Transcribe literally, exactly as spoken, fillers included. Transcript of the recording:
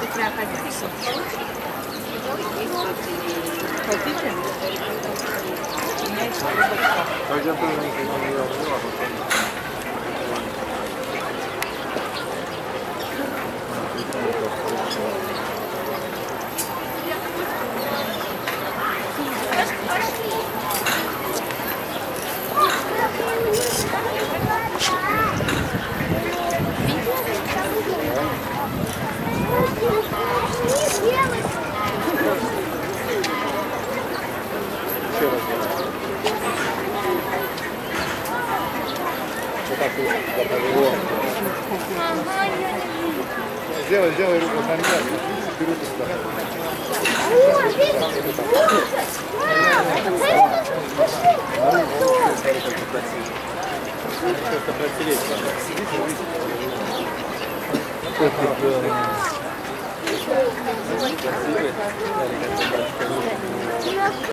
Хотите? Пойдем тоже никого не делал. Сделай, сделай руку на меня. Вперед и сюда. Красивый.